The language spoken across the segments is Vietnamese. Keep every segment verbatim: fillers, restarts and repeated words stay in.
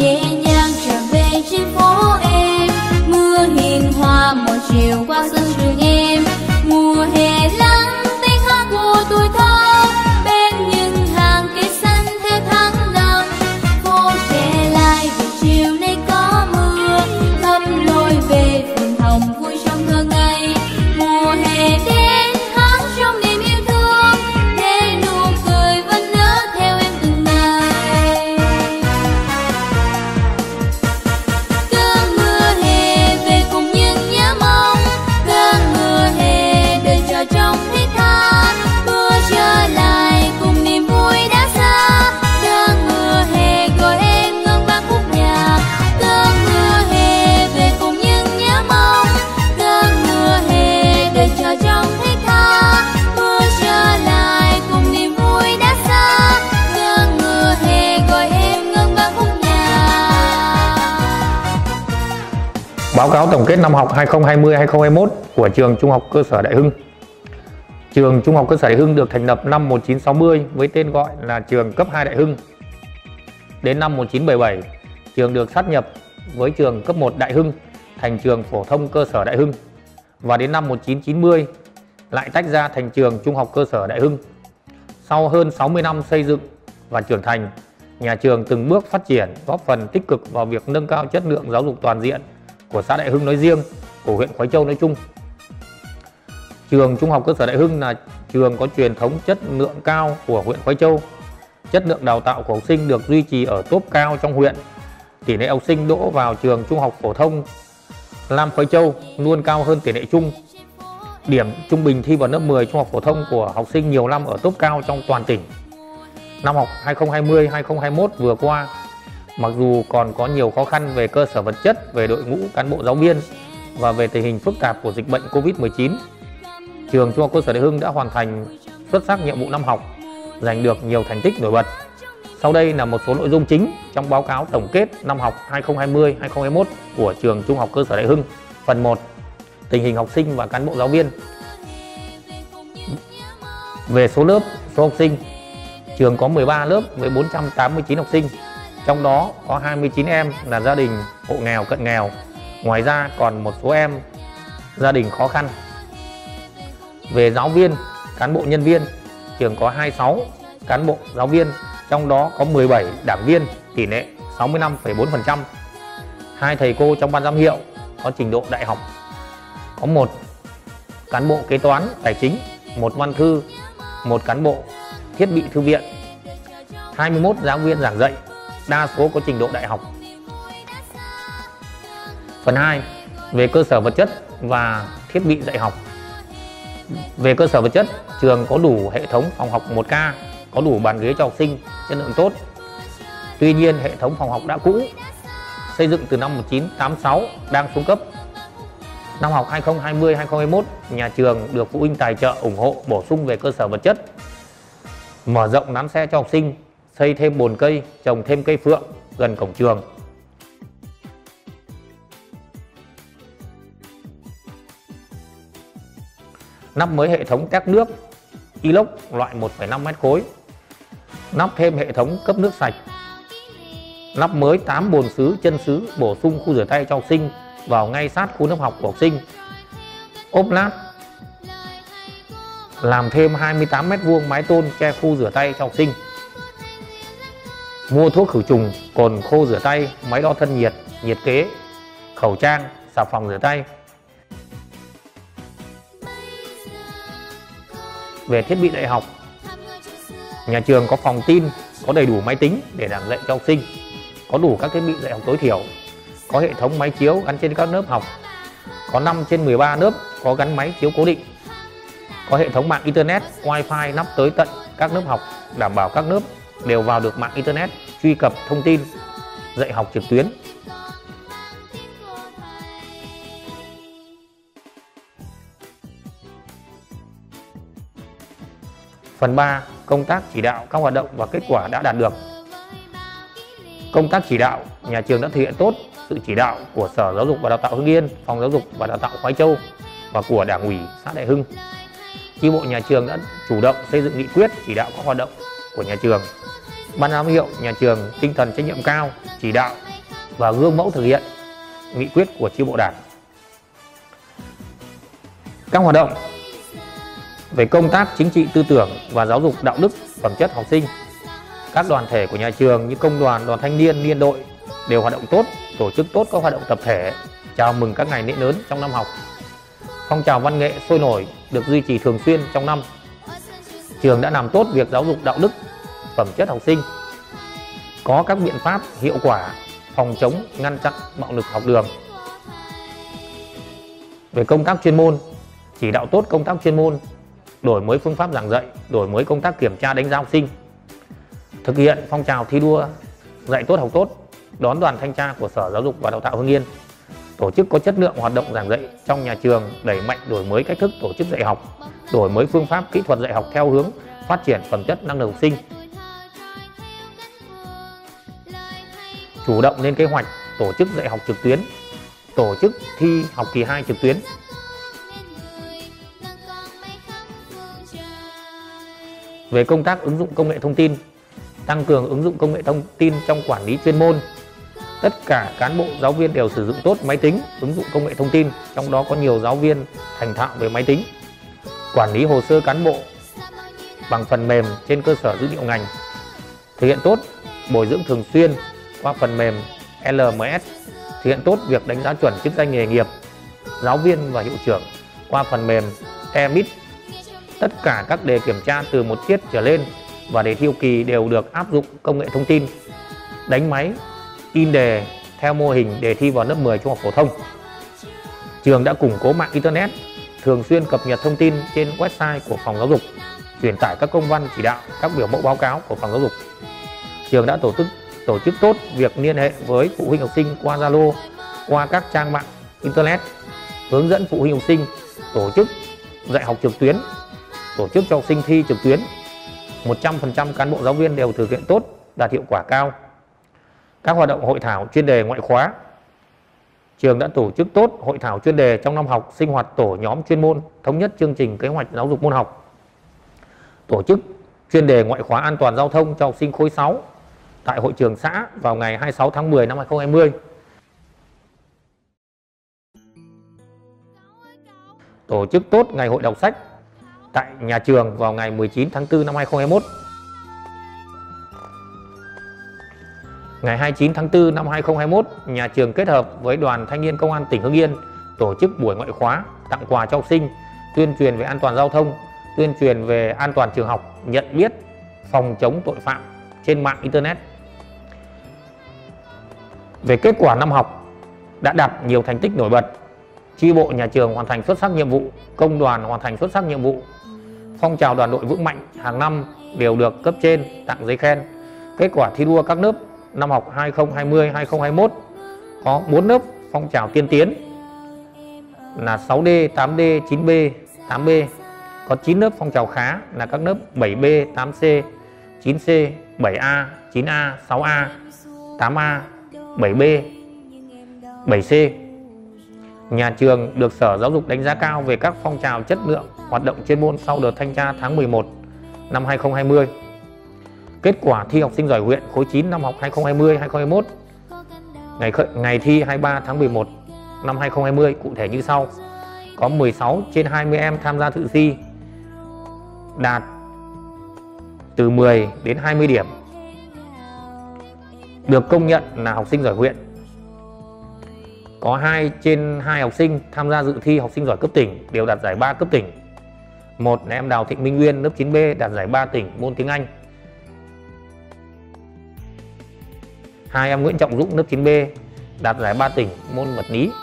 nhẹ nhàng trở về trên phố em. Mưa hiền hòa một chiều qua sân trường em. Mùa hè lắng tiếng hát của tuổi thơ bên những hàng cây xanh theo tháng năm. Phố trẻ lại về chiều nay có mưa thăm lối về phường Hồng vui trong thơ ngây. Mùa hè đến hát trong niềm yêu thương để nụ cười vẫn nở theo em từng ngày. Cơn mưa hè về cùng những nhớ mong, cơn mưa hè đời chờ trong thiết tha. Mưa trở lại cùng niềm vui đã xa, cơn mưa hè gọi em ngân vang khúc nhạc. Cơn mưa hè về cùng những nhớ mong, cơn mưa hè đời chờ trong thiết tha. Mưa trở lại cùng niềm vui đã xa, cơn mưa hè gọi em ngân vang khúc nhạc. Báo cáo tổng kết năm học hai không hai không hai không hai mốt của trường Trung học cơ sở Đại Hưng. Trường Trung học cơ sở Đại Hưng được thành lập năm một nghìn chín trăm sáu mươi với tên gọi là trường cấp hai Đại Hưng. Đến năm một nghìn chín trăm bảy mươi bảy, trường được sát nhập với trường cấp một Đại Hưng thành trường phổ thông cơ sở Đại Hưng. Và đến năm một nghìn chín trăm chín mươi lại tách ra thành trường Trung học cơ sở Đại Hưng. Sau hơn sáu mươi năm xây dựng và trưởng thành, nhà trường từng bước phát triển, góp phần tích cực vào việc nâng cao chất lượng giáo dục toàn diện của xã Đại Hưng nói riêng, của huyện Khoái Châu nói chung. Trường Trung học cơ sở Đại Hưng là trường có truyền thống chất lượng cao của huyện Khoái Châu. Chất lượng đào tạo của học sinh được duy trì ở top cao trong huyện. Tỷ lệ học sinh đỗ vào trường Trung học phổ thông Lam Khoái Châu luôn cao hơn tỷ lệ chung. Điểm trung bình thi vào lớp mười Trung học phổ thông của học sinh nhiều năm ở top cao trong toàn tỉnh. Năm học hai không hai không hai không hai mốt vừa qua, mặc dù còn có nhiều khó khăn về cơ sở vật chất, về đội ngũ cán bộ giáo viên và về tình hình phức tạp của dịch bệnh Covid mười chín, trường Trung học cơ sở Đại Hưng đã hoàn thành xuất sắc nhiệm vụ năm học, giành được nhiều thành tích nổi bật. Sau đây là một số nội dung chính trong báo cáo tổng kết năm học hai không hai không hai không hai mốt của trường Trung học cơ sở Đại Hưng. Phần một. Tình hình học sinh và cán bộ giáo viên. Về số lớp, số học sinh, trường có mười ba lớp với bốn trăm tám mươi chín học sinh. Trong đó có hai mươi chín em là gia đình hộ nghèo cận nghèo. Ngoài ra còn một số em gia đình khó khăn. Về giáo viên, cán bộ nhân viên, trường có hai mươi sáu cán bộ giáo viên, trong đó có mười bảy đảng viên, tỷ lệ sáu mươi lăm phẩy bốn phần trăm. Hai thầy cô trong ban giám hiệu có trình độ đại học. Có một cán bộ kế toán tài chính, một văn thư, một cán bộ thiết bị thư viện, hai mươi mốt giáo viên giảng dạy, đa số có trình độ đại học. Phần hai. Về cơ sở vật chất và thiết bị dạy học. Về cơ sở vật chất, trường có đủ hệ thống phòng học một K, có đủ bàn ghế cho học sinh, chất lượng tốt. Tuy nhiên, hệ thống phòng học đã cũ, xây dựng từ năm một nghìn chín trăm tám mươi sáu, đang xuống cấp. Năm học hai không hai không hai không hai mốt, nhà trường được phụ huynh tài trợ ủng hộ bổ sung về cơ sở vật chất, mở rộng lán xe cho học sinh, xây thêm bồn cây, trồng thêm cây phượng gần cổng trường. Nắp mới hệ thống tét nước inox loại một phẩy năm mét khối. Nắp thêm hệ thống cấp nước sạch. Nắp mới tám bồn sứ, chân sứ, bổ sung khu rửa tay cho học sinh vào ngay sát khu lớp học của học sinh. Ốp lát làm thêm hai mươi tám mét vuông mái tôn che khu rửa tay cho học sinh. Mua thuốc khử trùng, cồn khô rửa tay, máy đo thân nhiệt, nhiệt kế, khẩu trang, xà phòng rửa tay. Về thiết bị dạy học, nhà trường có phòng tin, có đầy đủ máy tính để giảng dạy cho học sinh, có đủ các thiết bị dạy học tối thiểu, có hệ thống máy chiếu gắn trên các lớp học, có năm trên mười ba lớp có gắn máy chiếu cố định, có hệ thống mạng internet, wifi nắp tới tận các lớp học, đảm bảo các lớp đều vào được mạng internet, truy cập thông tin, dạy học trực tuyến. Phần ba. Công tác chỉ đạo các hoạt động và kết quả đã đạt được. Công tác chỉ đạo, nhà trường đã thực hiện tốt sự chỉ đạo của Sở Giáo dục và Đào tạo Hưng Yên, Phòng Giáo dục và Đào tạo Khoái Châu và của Đảng ủy xã Đại Hưng. Chi bộ nhà trường đã chủ động xây dựng nghị quyết chỉ đạo các hoạt động của nhà trường. ban giám hiệu nhà trường tinh thần trách nhiệm cao, chỉ đạo và gương mẫu thực hiện nghị quyết của chi bộ Đảng. Các hoạt động về công tác chính trị tư tưởng và giáo dục đạo đức phẩm chất học sinh, các đoàn thể của nhà trường như công đoàn, đoàn thanh niên, liên đội đều hoạt động tốt, tổ chức tốt các hoạt động tập thể chào mừng các ngày lễ lớn trong năm học. Phong trào văn nghệ sôi nổi được duy trì thường xuyên trong năm. Trường đã làm tốt việc giáo dục đạo đức phẩm chất học sinh, có các biện pháp hiệu quả phòng chống ngăn chặn bạo lực học đường. Về công tác chuyên môn, chỉ đạo tốt công tác chuyên môn, đổi mới phương pháp giảng dạy, đổi mới công tác kiểm tra đánh giá học sinh, thực hiện phong trào thi đua dạy tốt học tốt, đón đoàn thanh tra của Sở Giáo dục và Đào tạo Hưng Yên, tổ chức có chất lượng hoạt động giảng dạy trong nhà trường, đẩy mạnh đổi mới cách thức tổ chức dạy học, đổi mới phương pháp kỹ thuật dạy học theo hướng phát triển phẩm chất năng lực học sinh. Chủ động lên kế hoạch tổ chức dạy học trực tuyến, tổ chức thi học kỳ hai trực tuyến. Về công tác ứng dụng công nghệ thông tin, tăng cường ứng dụng công nghệ thông tin trong quản lý chuyên môn. Tất cả cán bộ giáo viên đều sử dụng tốt máy tính, ứng dụng công nghệ thông tin, trong đó có nhiều giáo viên thành thạo về máy tính. Quản lý hồ sơ cán bộ bằng phần mềm trên cơ sở dữ liệu ngành. Thực hiện tốt bồi dưỡng thường xuyên qua phần mềm L M S. Thực hiện tốt việc đánh giá chuẩn chức danh nghề nghiệp giáo viên và hiệu trưởng qua phần mềm E M I T. Tất cả các đề kiểm tra từ một tiết trở lên và đề thi học kỳ đều được áp dụng công nghệ thông tin, đánh máy, in đề theo mô hình đề thi vào lớp mười trung học phổ thông. Trường đã củng cố mạng Internet, thường xuyên cập nhật thông tin trên website của phòng giáo dục, truyền tải các công văn chỉ đạo, các biểu mẫu báo cáo của phòng giáo dục. Trường đã tổ chức tổ chức tốt việc liên hệ với phụ huynh học sinh qua Zalo, qua các trang mạng Internet, hướng dẫn phụ huynh học sinh, tổ chức dạy học trực tuyến, tổ chức cho học sinh thi trực tuyến. một trăm phần trăm cán bộ giáo viên đều thực hiện tốt, đạt hiệu quả cao. Các hoạt động hội thảo chuyên đề ngoại khóa. Trường đã tổ chức tốt hội thảo chuyên đề trong năm học, sinh hoạt tổ nhóm chuyên môn, thống nhất chương trình kế hoạch giáo dục môn học. Tổ chức chuyên đề ngoại khóa an toàn giao thông cho học sinh khối sáu tại hội trường xã vào ngày hai mươi sáu tháng mười năm hai nghìn không trăm hai mươi. Tổ chức tốt ngày hội đọc sách tại nhà trường vào ngày mười chín tháng tư năm hai nghìn không trăm hai mươi mốt. Ngày hai mươi chín tháng tư năm hai nghìn không trăm hai mươi mốt, nhà trường kết hợp với Đoàn Thanh niên Công an tỉnh Hưng Yên tổ chức buổi ngoại khóa tặng quà cho học sinh, tuyên truyền về an toàn giao thông, tuyên truyền về an toàn trường học, nhận biết phòng chống tội phạm trên mạng Internet. Về kết quả năm học đã đạt nhiều thành tích nổi bật. Chi bộ nhà trường hoàn thành xuất sắc nhiệm vụ, công đoàn hoàn thành xuất sắc nhiệm vụ, phong trào đoàn đội vững mạnh hàng năm đều được cấp trên tặng giấy khen. Kết quả thi đua các lớp năm học hai nghìn không trăm hai mươi hai nghìn không trăm hai mươi mốt có bốn lớp phong trào tiên tiến là sáu D, tám D, chín B, tám B. Có chín lớp phong trào khá là các lớp bảy B, tám C, chín C, bảy A, chín A, sáu A, tám A, bảy B, bảy C. Nhà trường được Sở Giáo dục đánh giá cao về các phong trào chất lượng hoạt động chuyên môn sau đợt thanh tra tháng mười một năm hai nghìn không trăm hai mươi. Kết quả thi học sinh giỏi huyện khối chín năm học hai nghìn không trăm hai mươi hai nghìn không trăm hai mươi mốt. Ngày, ngày thi hai mươi ba tháng mười một năm hai nghìn không trăm hai mươi cụ thể như sau. Có mười sáu trên hai mươi em tham gia dự thi đạt từ mười đến hai mươi điểm, được công nhận là học sinh giỏi huyện. Có hai trên hai học sinh tham gia dự thi học sinh giỏi cấp tỉnh đều đạt giải ba cấp tỉnh. Một là em Đào Thị Minh Nguyên lớp chín B đạt giải ba tỉnh môn tiếng Anh. Hai em Nguyễn Trọng Dũng lớp chín B đạt giải ba tỉnh môn vật lý.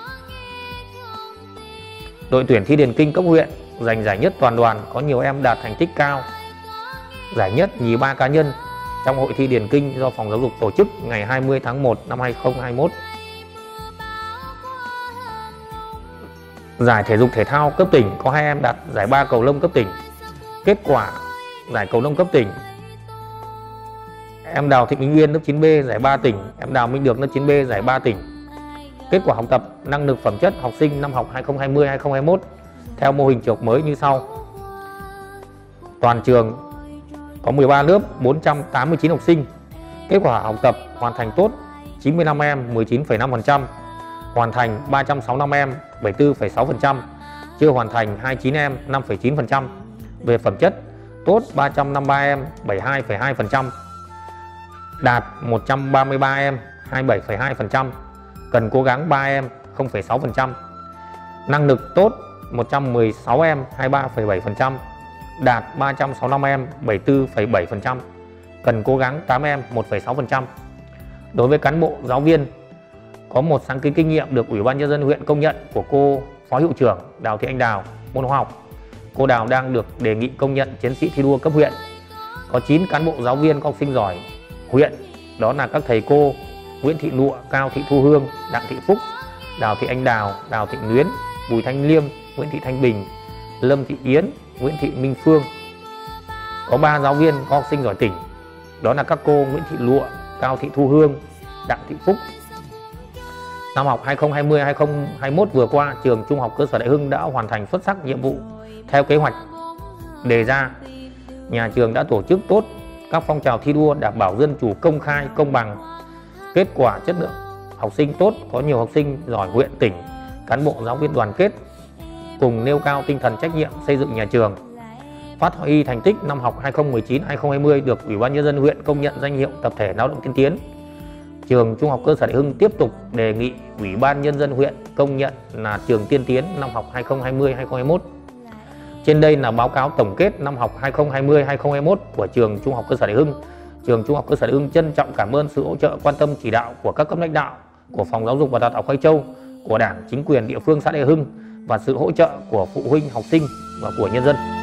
Đội tuyển thi điền kinh cấp huyện giành giải nhất toàn đoàn, có nhiều em đạt thành tích cao, giải nhất, nhì ba cá nhân trong hội thi điền kinh do Phòng Giáo dục tổ chức ngày hai mươi tháng một năm hai nghìn không trăm hai mươi mốt. Giải thể dục thể thao cấp tỉnh có hai em đạt giải ba cầu lông cấp tỉnh. Kết quả giải cầu lông cấp tỉnh, em Đào Thị Minh Nguyên lớp chín B giải ba tỉnh, em Đào Minh Được lớp chín B giải ba tỉnh. Kết quả học tập, năng lực phẩm chất học sinh năm học hai nghìn không trăm hai mươi hai nghìn không trăm hai mươi mốt theo mô hình trường học mới như sau. Toàn trường có mười ba lớp, bốn trăm tám mươi chín học sinh, Kết quả học tập hoàn thành tốt chín mươi lăm em mười chín phẩy năm phần trăm, hoàn thành ba trăm sáu mươi lăm em bảy mươi tư phẩy sáu phần trăm, chưa hoàn thành hai mươi chín em năm phẩy chín phần trăm. Về phẩm chất tốt ba trăm năm mươi ba em bảy mươi hai phẩy hai phần trăm, đạt một trăm ba mươi ba em hai mươi bảy phẩy hai phần trăm, cần cố gắng ba em không phẩy sáu phần trăm. Năng lực tốt một trăm mười sáu em hai mươi ba phẩy bảy phần trăm, đạt ba trăm sáu mươi lăm em bảy mươi tư phẩy bảy phần trăm, cần cố gắng tám em một phẩy sáu phần trăm. Đối với cán bộ giáo viên, có một sáng kiến kinh nghiệm được Ủy ban Nhân dân huyện công nhận của cô Phó Hiệu trưởng Đào Thị Anh Đào môn hóa học. Cô Đào đang được đề nghị công nhận chiến sĩ thi đua cấp huyện. Có chín cán bộ giáo viên có học sinh giỏi huyện, đó là các thầy cô Nguyễn Thị Lụa, Cao Thị Thu Hương, Đặng Thị Phúc, Đào Thị Anh Đào, Đào Thị Luyến, Bùi Thanh Liêm, Nguyễn Thị Thanh Bình, Lâm Thị Yến, Nguyễn Thị Minh Phương. Có ba giáo viên có học sinh giỏi tỉnh, đó là các cô Nguyễn Thị Lụa, Cao Thị Thu Hương, Đặng Thị Phúc. Năm học hai nghìn không trăm hai mươi hai nghìn không trăm hai mươi mốt vừa qua, trường Trung học cơ sở Đại Hưng đã hoàn thành xuất sắc nhiệm vụ theo kế hoạch đề ra. Nhà trường đã tổ chức tốt các phong trào thi đua đảm bảo dân chủ, công khai, công bằng. Kết quả chất lượng học sinh tốt, có nhiều học sinh giỏi huyện, tỉnh. Cán bộ giáo viên đoàn kết cùng nêu cao tinh thần trách nhiệm xây dựng nhà trường. Phát huy thành tích năm học hai nghìn không trăm mười chín hai nghìn không trăm hai mươi được Ủy ban Nhân dân huyện công nhận danh hiệu tập thể lao động tiên tiến. Trường Trung học cơ sở Đại Hưng tiếp tục đề nghị Ủy ban Nhân dân huyện công nhận là trường tiên tiến năm học hai nghìn không trăm hai mươi hai nghìn không trăm hai mươi mốt. Trên đây là báo cáo tổng kết năm học hai nghìn không trăm hai mươi hai nghìn không trăm hai mươi mốt của trường Trung học cơ sở Đại Hưng. Trường Trung học cơ sở Đại Hưng trân trọng cảm ơn sự hỗ trợ, quan tâm, chỉ đạo của các cấp lãnh đạo, của Phòng Giáo dục và Đào tạo Khoai Châu, của Đảng, chính quyền địa phương xã Đại Hưng và sự hỗ trợ của phụ huynh, học sinh và của nhân dân.